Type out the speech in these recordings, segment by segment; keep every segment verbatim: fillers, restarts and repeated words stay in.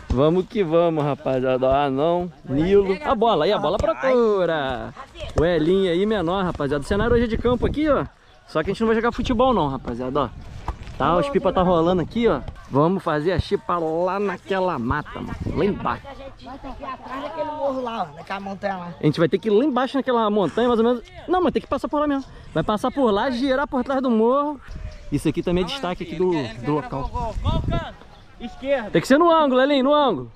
Vamos que vamos, rapaziada. Ah, não. Nilo. A bola aí, a bola procura. O Elinho aí menor, rapaziada. O cenário hoje é de campo aqui, ó. Só que a gente não vai jogar futebol não, rapaziada, ó. Tá, os pipas tá rolando aqui, ó. Vamos fazer a chipa lá naquela mata, mano. Lá embaixo. A gente vai ter que ir atrás daquele morro lá, ó. Naquela montanha lá. A gente vai ter que ir lá embaixo naquela montanha, mais ou menos. Não, mas tem que passar por lá mesmo. Vai passar por lá, girar por trás do morro. Isso aqui também é destaque aqui do, do local. Esquerda. Tem que ser no ângulo, Elinho, no ângulo.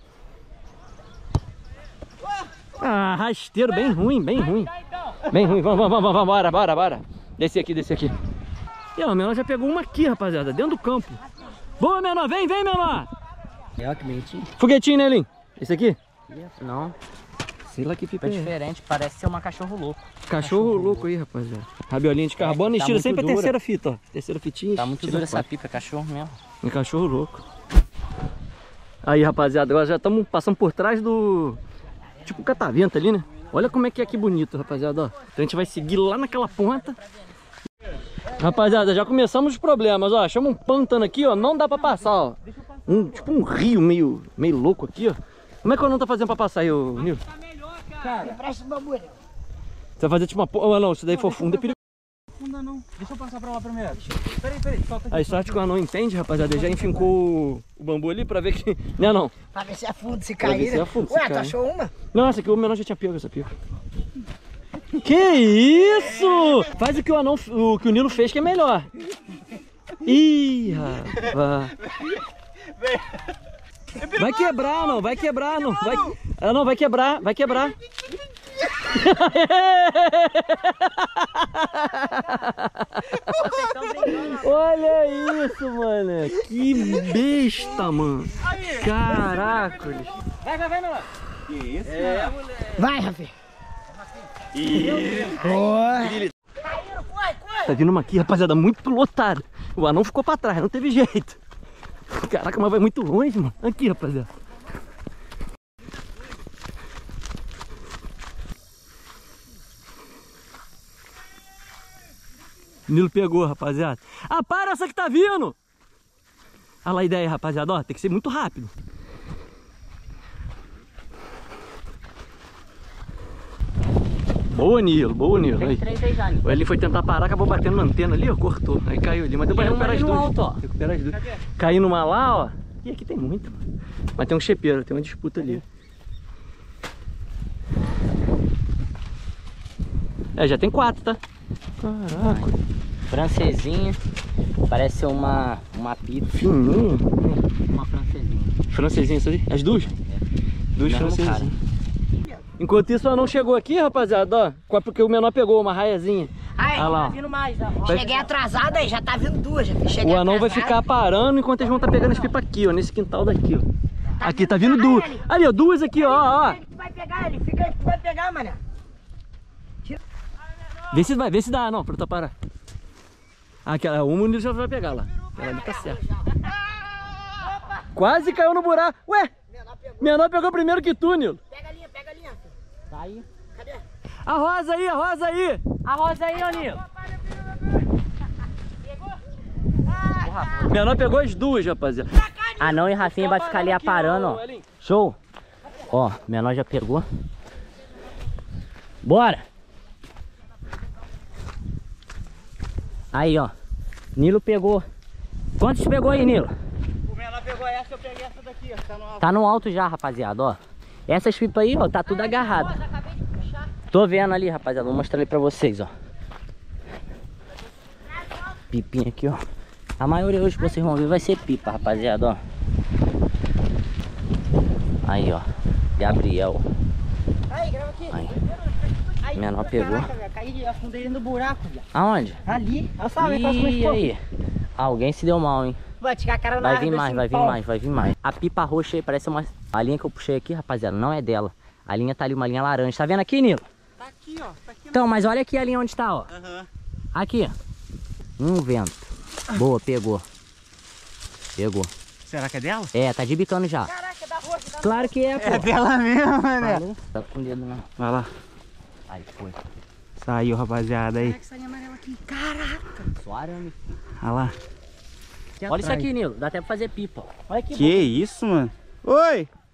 Ah, rasteiro, bem ruim, bem ruim. Bem ruim, vamos, vamos, vamos, bora, bora, bora. Desce aqui, desce aqui. E ó, o menor já pegou uma aqui, rapaziada, dentro do campo. Boa, menor, vem, vem, menor. É, que bonitinho. Foguetinho, né, Elinho? Esse aqui? Não. Sei lá que pipa É é. diferente, parece ser uma cachorro louco. Cachorro, cachorro louco aí, rapaziada. Rabiolinha de carbono, É, e tá tira sempre dura. a terceira fita, ó. Terceira fitinha. Tá muito dura essa pipa, é cachorro mesmo. Um cachorro louco. Aí, rapaziada, agora já estamos passando por trás do... Tipo o catavento ali, né? Olha como é que é aqui bonito, rapaziada, ó. Então a gente vai seguir lá naquela ponta. Rapaziada, já começamos os problemas, ó. Chama um pântano aqui, ó. Não dá pra passar, ó. Um, tipo um rio meio, meio louco aqui, ó. Como é que eu não tô fazendo pra passar aí, ô Nil? Cara, empresta o bambu, né? Você vai fazer tipo uma... Oh, não, se daí for fundo é perigoso. Não, não. Deixa eu passar pra lá primeiro. Peraí, peraí. Solta aqui. Aí sorte que o anão entende, rapaziada. Ele já enfincou o bambu ali pra ver que... Não é não. Pra ver se é fundo, se Pra ver cair, se é né? fundo, se Ué, tu cai. achou uma? Não, essa aqui o menor já tinha pego essa pica. Que isso? Faz o que o anão, o que o Nilo fez que é melhor. Ih, rapaz. Vai quebrar, não, vai quebrar, não. Vai... Ah, não, vai quebrar, vai quebrar. Olha isso, mano. Que besta, mano. Caraca. Vai, vai, vai, meu. Que isso, É, Vai, Rafi. tá vindo uma aqui, rapaziada, muito lotada. O anão ficou pra trás, não teve jeito. Caraca, mas vai muito longe, mano. Aqui, rapaziada. O Nilo pegou, rapaziada. Ah, para essa que tá vindo! Olha lá a ideia, rapaziada, ó, tem que ser muito rápido. Boa, Nilo, boa, Nilo. Aí. O Eli foi tentar parar, acabou batendo na antena ali, ó, cortou. Aí caiu ali, mas deu pra recuperar as duas. Alto, ó. Recuperar as duas. Caiu numa lá, ó. E aqui tem muito, mano. Mas tem um chepeiro, tem uma disputa ali. É, já tem quatro, tá? Caraca. Francesinha. Parece uma, uma pipa. Fininho. Uma francesinha. Francesinha, isso aí? As duas? Duas francesinhas. Enquanto isso, o anão chegou aqui, rapaziada, ó. Porque o menor pegou uma raiazinha. Ai, Olha lá, ó. Vindo mais, ó. cheguei atrasado aí, já tá vindo duas. Já cheguei O anão vai atrasado. ficar parando enquanto eles vão estar pegando as pipas aqui, ó. Nesse quintal daqui, ó. Aqui, tá vindo duas. Ali, ó, duas aqui, ó, ó. Tu vai pegar ele, fica aí que tu vai pegar, mané. Vê se vai, vê se dá, não, pra tu parar. Aquela, uma o Nilo já vai pegar lá. Ela ali tá certo. Quase caiu no buraco. Ué, menor pegou primeiro que tu, Nilo. Pega a linha, pega a linha. Tá aí. Cadê? A rosa aí, a rosa aí. A rosa aí, ô Nilo. Menor pegou as duas, rapaziada. Anão e Rafinha vai ficar ali aparando, ó. Show. Ó, menor já pegou. Bora. Aí, ó. Nilo pegou. Quantos pegou aí, Nilo? O menor pegou essa, eu peguei essa daqui, ó. Tá no alto. Tá no alto já, rapaziada, ó. Essas pipas aí, ó, tá tudo agarrado. Tô vendo ali, rapaziada. Vou mostrar ali pra vocês, ó. Pipinha aqui, ó. A maioria hoje que vocês vão ver vai ser pipa, rapaziada, ó. Aí, ó. Gabriel. Aí, grava aqui. Aí. Menor pegou. Caraca, velho, caí, afundei no buraco, velho. Aonde? Ali, olha só, vem como é que Ih, aí. Alguém se deu mal, hein? vai tirar a cara na Vai vir árvore, mais, assim, vai vir pau. mais, vai vir mais. A pipa roxa aí parece uma... A linha que eu puxei aqui, rapaziada, não é dela. A linha tá ali, uma linha laranja. Tá vendo aqui, Nilo? Tá aqui, ó. Tá aqui. Então, mas olha aqui a linha onde tá, ó. Aham. Aqui, ó. Um vento. Boa, pegou. Pegou. Será que é dela? É, tá de bicando já. Caraca, da roxa, da Claro que é, pô. É dela mesmo, né? Falou? Tá com o dedo não. Vai lá. Aí foi. Saiu, rapaziada, aí. Caraca, essa linha amarela aqui. Caraca. Só arame. Olha lá. Olha isso aqui, Nilo. Dá até pra fazer pipa, ó. Olha que Que isso, mano? Oi!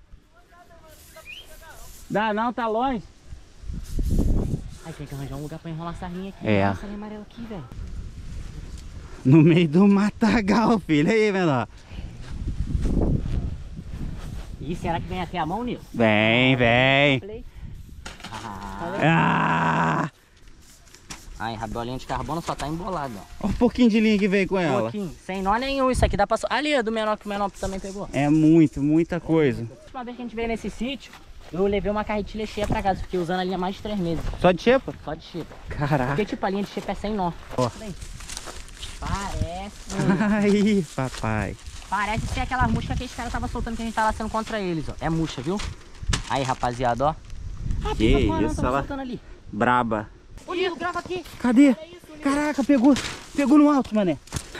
Dá não, tá longe. Ai, tem que arranjar um lugar pra enrolar essa linha aqui. É. Essa linha amarela aqui, velho. No meio do matagal, filho. Aí, menor. Ih, será que vem até a mão, Nil? Vem, vem. Play. Ah! Ai, rabolinha de carbono só tá embolado, ó. Olha o pouquinho de linha que veio com Um ela. pouquinho, sem nó nenhum. Isso aqui dá pra... so- Ali, é do menor que o menor também pegou. É muito, muita coisa. A última vez que a gente veio nesse sítio, eu levei uma carretilha cheia pra casa. Fiquei usando a linha mais de três meses. Só de xepa? Só de chipa. Caraca. Porque, tipo, a linha de chipa é sem nó. Ó. Parece... Ai, papai. Parece ser aquelas murchas que esse cara tava soltando que a gente tá laçando contra eles, ó. É murcha, viu? Aí, rapaziada, ó. Ah, Que pipa com isso, tava ela- soltando ali. Braba. Ô, Nilo, grava aqui. Cadê? Caraca, pegou. Pegou no alto, mané.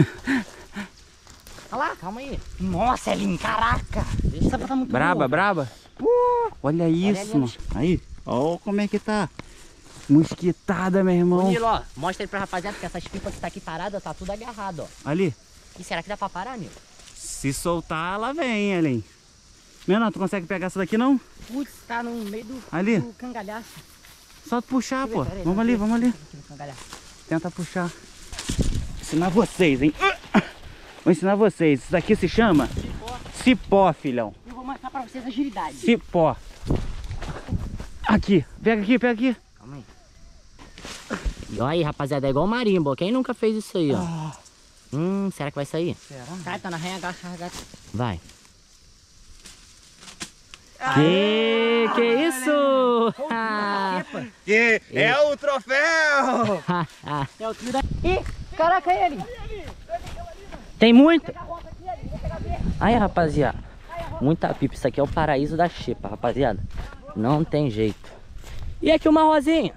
Olha lá, calma aí. Nossa, Elinho, caraca. Essa tá muito Braba, boa. braba. Uh, olha isso, ali, mano. Aí, ó como é que tá. Mosquitada, meu Ô, irmão. Nilo, ó, mostra aí pra rapaziada que essas pipas que tá aqui parada, tá tudo agarrado, ó. Ali. E será que dá pra parar, Nilo? Se soltar, ela vem, Ellen. Menor, tu consegue pegar essa daqui, não? Putz, tá no meio do, Ali. do cangalhaço. Só tu puxar, Deixa eu pô. ver, peraí, Vamos deixa ali, eu ver. vamos ali. Aqui no cangalhaço. Tenta puxar. Ensinar vocês, hein? Vou ensinar vocês. Isso daqui se chama cipó, filhão. Eu vou mostrar pra vocês a agilidade. Cipó. Aqui. Pega aqui, pega aqui. Calma aí. E olha aí, rapaziada, é igual marimba. Quem nunca fez isso aí, ó? Ah. Hum, será que vai sair? Será? Cai, tá na ré, agacha, agacha. Vai. Que, que isso? Que é o troféu! É o tiro da... Ih, caraca, ele! Tem muito? Aí, rapaziada. Muita pipa. Isso aqui é o paraíso da xepa, rapaziada. Não tem jeito. E aqui uma rosinha.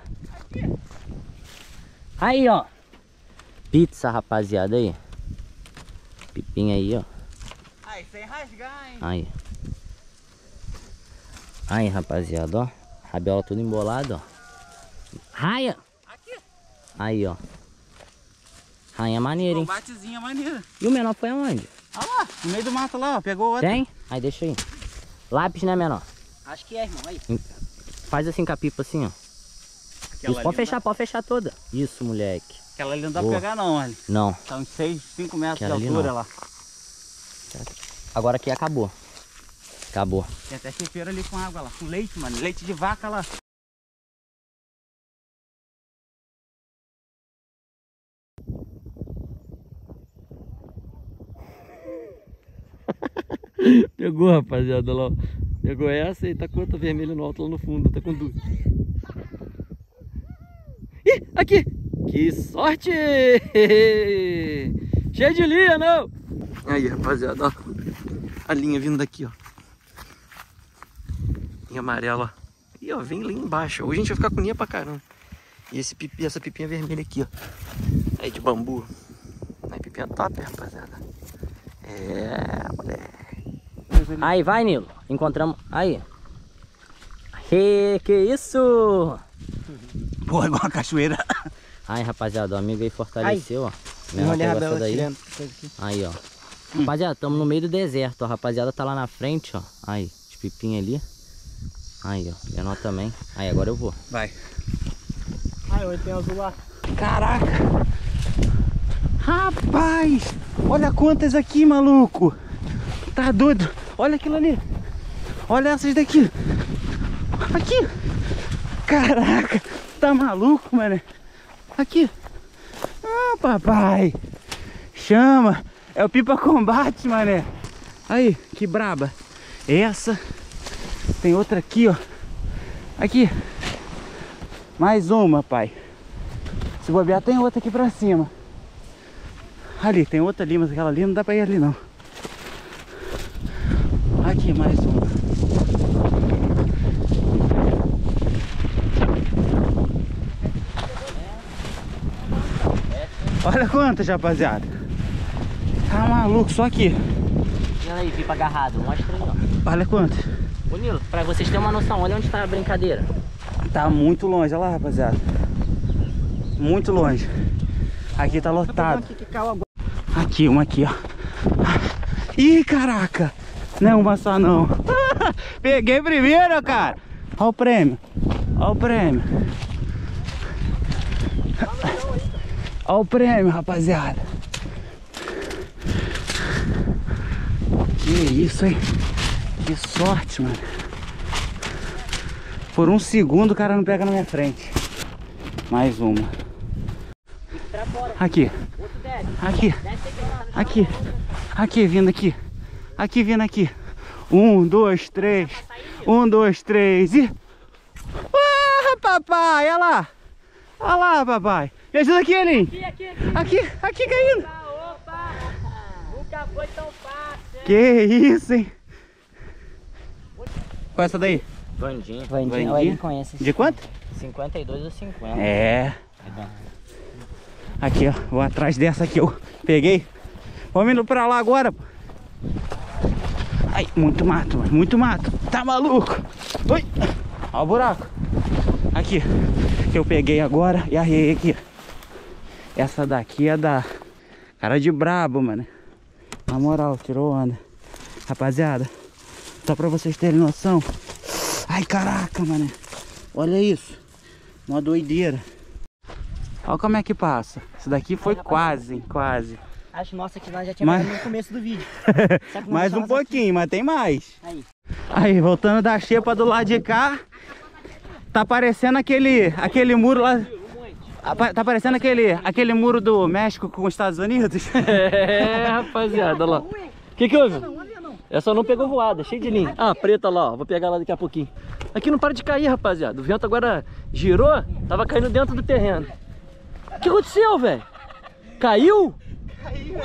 Aí, ó. Pizza, rapaziada, aí. Pipinha aí, ó. Aí, sem rasgar, hein? Aí. Aí, rapaziada, ó. Rabiola tudo embolado, ó. Raia. Aí, ó. Rainha maneira, hein? Combatezinha maneira. E o menor foi aonde? Olha lá, no meio do mato lá, ó. Pegou outra. Tem? Aí, deixa aí. Lápis, né, menor? Acho que é, irmão. Aí. Faz assim com a pipa, assim, ó. Aquela Isso, ali pode não fechar, pode fechar toda. Isso, moleque. dá- Aquela ali não dá Boa. pra pegar não, olha. Não. Tá uns seis, cinco metros Aquela de ali altura não. lá. Agora aqui acabou. Acabou. Tem até chepeira ali com água lá. Com leite, mano. Leite de vaca lá. Pegou, rapaziada, lá, ó. Pegou essa e tá com outra vermelha no alto lá no fundo, tá com duas. Ih, aqui! Que sorte! Cheio de linha, não! Aí, rapaziada, ó. A linha vindo daqui, ó. Linha amarela, ó. E ó, vem lá embaixo. Hoje a gente vai ficar com linha pra caramba. E esse pipi, essa pipinha vermelha aqui, ó. Aí de bambu. Aí pipinha top, rapaziada. É, moleque. Aí, vai, Nilo. Encontramos... Aí. Que, que isso? Pô, igual uma cachoeira. Aí, rapaziada, o amigo aí fortaleceu, ó. Menor Olha a pegou essa Bela daí. tirando coisa aqui. Aí, ó. Rapaziada, estamos no meio do deserto, ó. Rapaziada tá lá na frente, ó. Aí, de pipinha ali. Aí, ó. Menor também. Aí, agora eu vou. Vai. Ai, hoje tem azul lá. Caraca. Rapaz. Olha quantas aqui, maluco. Tá doido. Olha aquilo ali. Olha essas daqui. Aqui. Caraca. Tá maluco, mano. Aqui. Ah, papai. Chama. É o pipa combate, mané. Aí, que braba. Essa. Tem outra aqui, ó. Aqui. Mais uma, pai. Se bobear, tem outra aqui pra cima. Ali, tem outra ali, mas aquela ali não dá pra ir ali, não. Aqui, mais uma. Olha quantas, rapaziada. Tá maluco, só aqui. Olha aí, pipa agarrado. Mostra aí, ó. Olha quantas. Ô, Nilo, pra vocês terem uma noção, olha onde tá a brincadeira. Tá muito longe, olha lá, rapaziada. Muito longe. Aqui tá lotado. Aqui que caiu agora. Aqui, uma aqui, ó. Ih, caraca. Não é uma só, não. Peguei primeiro, cara. Olha o prêmio. Olha o prêmio. Olha o prêmio, rapaziada. Que isso, hein? Que sorte, mano. Por um segundo o cara não pega na minha frente. Mais uma. Aqui. Aqui. Aqui. Aqui, vindo aqui. Aqui, vindo aqui. Um, dois, três. Um, dois, três e... Ah, papai, olha lá. Olha lá, papai. Me ajuda aqui, Elinho. Aqui, aqui, aqui. Aqui, aqui caindo. Opa! Nunca foi tão fácil, hein? Que isso, hein? Qual é essa daí? Vandinho. Vandinho. Vandinho, o Elinho conhece. De quanto? cinquenta e dois ou cinquenta. É. Aqui, ó. Vou atrás dessa aqui, eu peguei. Vamos indo pra lá agora, pô. Ai, muito mato, mano. Muito mato. Tá maluco? Oi. Ó o buraco. Aqui. Que eu peguei agora e arriei aqui. Essa daqui é da cara de brabo, mano. Na moral, tirou onda. Rapaziada, só pra vocês terem noção. Ai, caraca, mano. Olha isso. Uma doideira. Olha como é que passa. Isso daqui foi quase, hein? Quase. Acho, nossa, que nós já tinha Mas- mas... no começo do vídeo. Mais um pouquinho, mas tem mais. Aí. Aí, voltando da xepa do lado de cá. Tá parecendo aquele, aquele muro lá. Apa- Tá parecendo aquele, aquele muro do México com os Estados Unidos. É, rapaziada, olha lá. O que que houve? Essa não pegou voada, cheio de linha. Ah, preta lá, ó. Vou pegar lá daqui a pouquinho. Aqui não para de cair, rapaziada. O vento agora girou, tava caindo dentro do terreno. O que aconteceu, velho? Caiu? Caiu.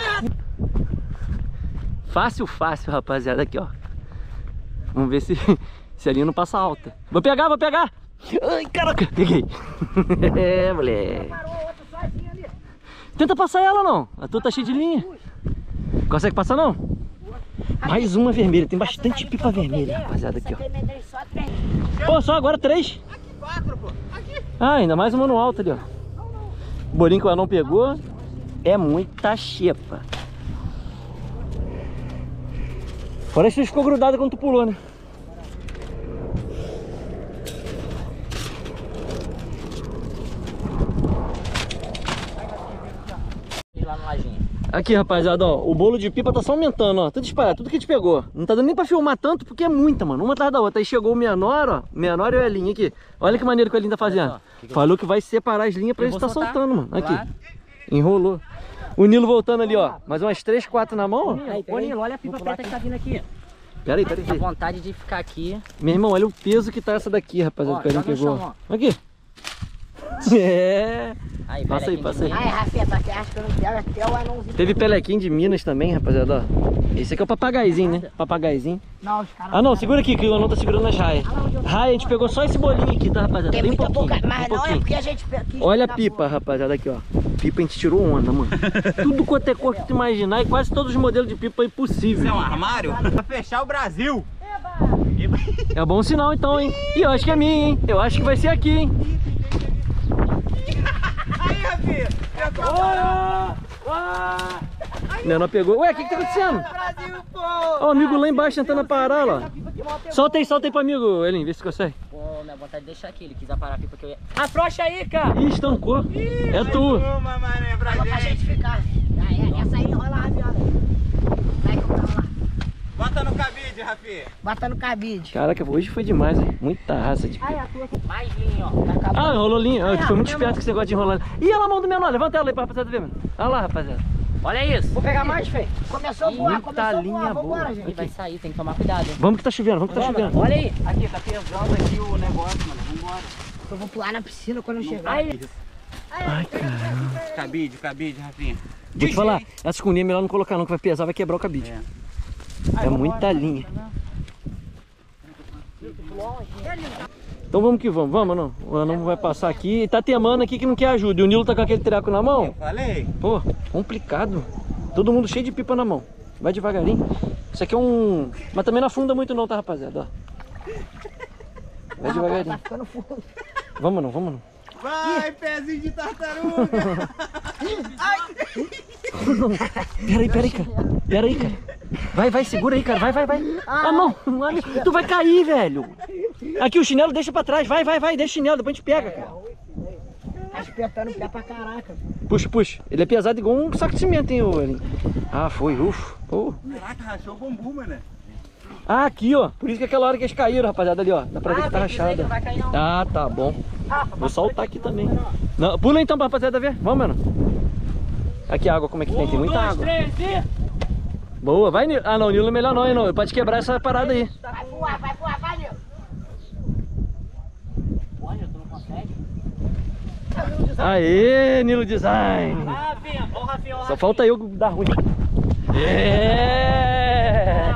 Fácil, fácil, rapaziada. Aqui, ó. Vamos ver se, se a linha não passa alta. Vou pegar, vou pegar. Ai, caraca. Peguei. É, moleque. Tenta passar ela, não. A tua tá cheia de linha. Consegue passar, não? Mais uma vermelha. Tem bastante pipa vermelha, rapaziada, aqui, ó. Pô, só agora três. Ah, ainda mais uma no alto ali, ó. O bolinho que o anão pegou é muita xepa. Fora que ficou grudada quando tu pulou, né? Lá no lajinho. Aqui, rapaziada, ó, o bolo de pipa tá só aumentando, ó, tudo espalhado, tudo que a gente pegou. Não tá dando nem pra filmar tanto, porque é muita, mano, uma atrás da outra. Aí chegou o menor, ó, menor e o Elinho aqui. Olha que maneiro que o Elinho tá fazendo. só, que que eu- Falou que vai separar as linhas pra Eu gente vou tá soltar. soltando, mano. Aqui, Claro. enrolou. O Nilo voltando ali, ó, mais umas três, quatro na mão, ó. Aí, ô Nilo, olha a pipa preta que tá vindo aqui. Pera aí, pera A aí. vontade de ficar aqui. Meu irmão, olha o peso que tá essa daqui, rapaziada, Ó, que o Elinho joga no pegou. chão, Aqui. É. Aí, Passa pera aí, passa aí. Ai, Rafinha, tá que acha que eu não pego até o anãozinho. Teve pelequinho de Minas também, rapaziada, ó. Esse aqui é o papagaizinho, né? Papagaizinho. Não, os caras... Ah não, segura aqui que o anão tá segurando as raias. Raia, a gente pegou só esse bolinho aqui, tá, rapaziada? Tem Bem muita pouquinho, boca, bem mas não é pouquinho. porque a gente... quis Olha a pegar pipa, fogo. rapaziada, aqui, ó. Pipa a gente tirou onda, mano. Tudo quanto é cor que tu imaginar e quase todos os modelos de pipa é possível. armário? Pra fechar o Brasil. É bom sinal então, hein? E eu acho que é minha, hein? Eu acho que vai ser aqui, hein? Aí, Rafinha. Menor pegou. Ué, o que que tá acontecendo? Brasil, pô. Ó, o amigo lá embaixo tentando parar, lá. Solta aí, solta aí pro amigo, Elinho, vê se consegue. Pô, minha vontade de deixar aqui. Ele quis aparar a pipa que eu ia. Afrouxa aí, cara. Ih, estancou. É tua. Uma, mané, pra Pra gente gente. ficar. Ah, é, essa aí enrola a rabiola. Vai que eu vou lá. Bota no cabide, Rafinha. Bota no cabide. Caraca, hoje foi demais, hein? Muita raça de pipa. Ai, a tua... Mais linha, ó. Tá acabando. Ah, enrolou linha. Ah, Ai, foi muito meu esperto que você gosta de enrolar. Ih, olha a mão do menor. Levanta ela aí pra rapaziada ver, mano. Olha lá, rapaziada. Olha isso. Vou pegar mais, Fê. Começou a voar, Muita começou a linha voar. boa. Vambora, Ele gente. vai sair, tem que tomar cuidado, hein? Vamos que tá chovendo, vamos que tá chovendo. Olha aí. Aqui, tá pesando aqui o negócio, mano. Vambora. Eu vou pular na piscina quando eu chegar. Aí. Ai, caramba. Cabide, cabide, Rafinha. Vou te falar, essa escuninha é melhor não colocar não, que vai pesar, vai quebrar o cabide. É, é muita linha. Então vamos que vamos, vamos não. O anão vai passar aqui e tá temando aqui que não quer ajuda. E o Nilo tá com aquele treco na mão. Falei. Pô, complicado. Todo mundo cheio de pipa na mão. Vai devagarinho. Isso aqui é um... Mas também não afunda muito não, tá, rapaziada? Ó. Vai devagarinho. Tá ficando fundo. Vamos não, vamos não. Vai, pezinho de tartaruga. Peraí, peraí, cara. Peraí, cara. Vai, vai, segura aí, cara. Vai, vai, vai. Ah, não. Tu vai cair, velho. Aqui o chinelo deixa pra trás. Vai, vai, vai. Deixa o chinelo, depois a gente pega, cara. Tá espetando o pé pra caraca. Puxa, puxa. Ele é pesado igual um saco de cimento, hein, ô. Ah, foi, ufa. Oh. Caraca, rachou o bambu, mano. Ah, aqui, ó. Por isso que aquela hora que eles caíram, rapaziada, ali, ó. Dá pra ver que tá rachada. Não vai cair, não. Ah, tá bom. Vou soltar aqui também. Não, pula então pra rapaziada ver. Vamos, mano. Aqui a água, como é que tem? Tem muita água. Boa, vai, Nilo. Ah, não, Nilo é melhor não, hein, não. Pode quebrar essa parada aí. Vai voar, vai voar, vai, Nilo. Olha, tu não consegue. Aê, Nilo Design. Ah, Rafinha, ó, Rafinha, ó, Só falta eu dar ruim. É.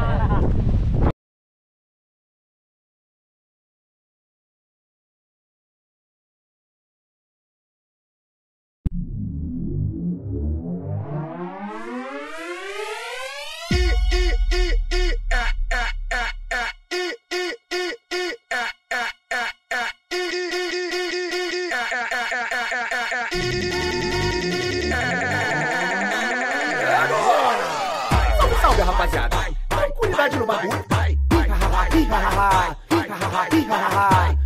Salve, rapaziada. Tranquilidade no bagulho.